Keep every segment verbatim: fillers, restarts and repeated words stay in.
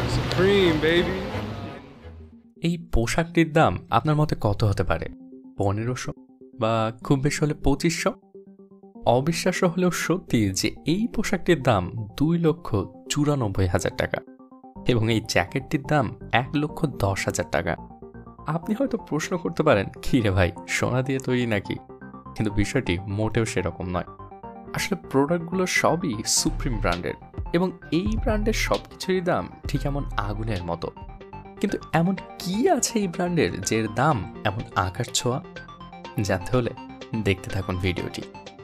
Supreme, baby. এই পোশাকটির দাম আপনার মতে কত হতে পারে? পনেরোশো বা খুব বেশি হলে পঁচিশশো? অবিশ্বাস্য হলেও সত্যি যে এই পোশাকটির দাম দুই লক্ষ চুরানব্বই হাজার টাকা এবং এই জ্যাকেটটির দাম এক লক্ষ দশ হাজার টাকা। আপনি হয়তো প্রশ্ন করতে পারেন, কি রে ভাই, সোনা দিয়ে তৈরি নাকি? কিন্তু বিষয়টি মোটেও সেরকম নয়। আসলে প্রোডাক্টগুলো সবই সুপ্রিম ব্র্যান্ডের এবং এই ব্র্যান্ডের সব কিছুরই দাম ঠিক এমন আগুনের মতো। কিন্তু এমন কি আছে এই ব্র্যান্ডের যের দাম এমন আকাশ ছোঁয়া? জানতে হলে দেখতে থাকুন ভিডিওটি।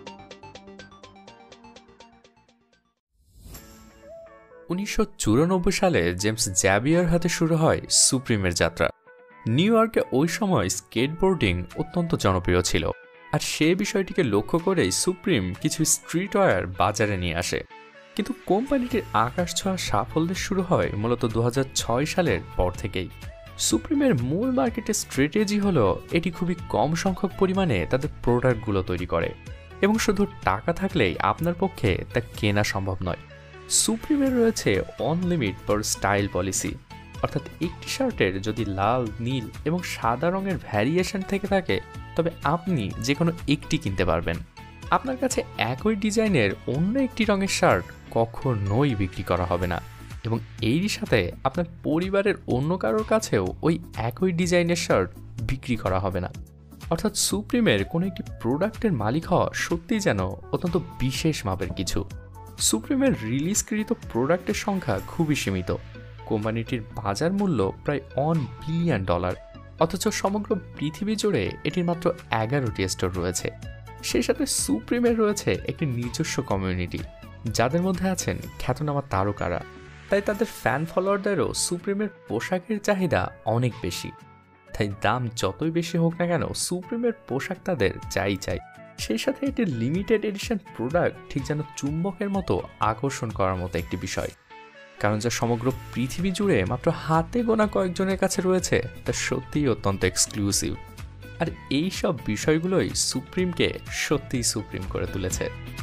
উনিশশো চুরানব্বই সালে জেমস জ্যাভিয়ার হাতে শুরু হয় সুপ্রিমের যাত্রা। নিউ ইয়র্কে ওই সময় স্কেটবোর্ডিং অত্যন্ত জনপ্রিয় ছিল, আর সে বিষয়টিকে লক্ষ্য করেই সুপ্রিম কিছু স্ট্রিটওয়্যার বাজারে নিয়ে আসে। কিন্তু কোম্পানিটির আকাশ ছোঁয়া সাফল্যের শুরু হয় মূলত দু হাজার ছয় সালের পর থেকেই। সুপ্রিমের মূল মার্কেটের স্ট্র্যাটেজি হলো এটি খুবই কম সংখ্যক পরিমাণে তাদের প্রোডাক্টগুলো তৈরি করে এবং শুধু টাকা থাকলেই আপনার পক্ষে তা কেনা সম্ভব নয়। সুপ্রিমের রয়েছে one limit per style policy, অর্থাৎ একটি শার্টের যদি লাল, নীল এবং সাদা রঙের ভ্যারিয়েশন থেকে থাকে তবে আপনি যে কোনো একটি কিনতে পারবেন। আপনার কাছে একই ডিজাইনের অন্য একটি রঙের শার্ট কখনোই বিক্রি করা হবে না এবং এরই সাথে আপনার পরিবারের অন্য কারোর কাছেও ওই একই ডিজাইনের শার্ট বিক্রি করা হবে না। অর্থাৎ সুপ্রিমের কোনো একটি প্রোডাক্টের মালিক হওয়া সত্যিই যেন অত্যন্ত বিশেষ মাপের কিছু। সুপ্রিমের রিলিজকৃত প্রোডাক্টের সংখ্যা খুবই সীমিত। কোম্পানিটির বাজার মূল্য প্রায় ওয়ান বিলিয়ন ডলার, অথচ সমগ্র পৃথিবী জুড়ে এটির মাত্র এগারোটি স্টোর রয়েছে। সেই সাথে সুপ্রিমের রয়েছে একটি নিজস্ব কমিউনিটি, যাদের মধ্যে আছেন খ্যাতনামা তারকারা। তাই তাদের ফ্যান ফলোয়ারদেরও সুপ্রিমের পোশাকের চাহিদা অনেক বেশি। তাই দাম যতই বেশি হোক না কেন, সুপ্রিমের পোশাক তাদের চাই চাই। সেই সাথে এটি লিমিটেড এডিশন প্রোডাক্ট ঠিক যেন চুম্বকের মতো আকর্ষণ করার মতো একটি বিষয়, কারণ যা সমগ্র পৃথিবী জুড়ে মাত্র হাতে গোনা কয়েকজনের কাছে রয়েছে তা সত্যিই অত্যন্ত এক্সক্লুসিভ। আর এই সব বিষয়গুলোই সুপ্রিমকে সত্যিই সুপ্রিম করে তুলেছে।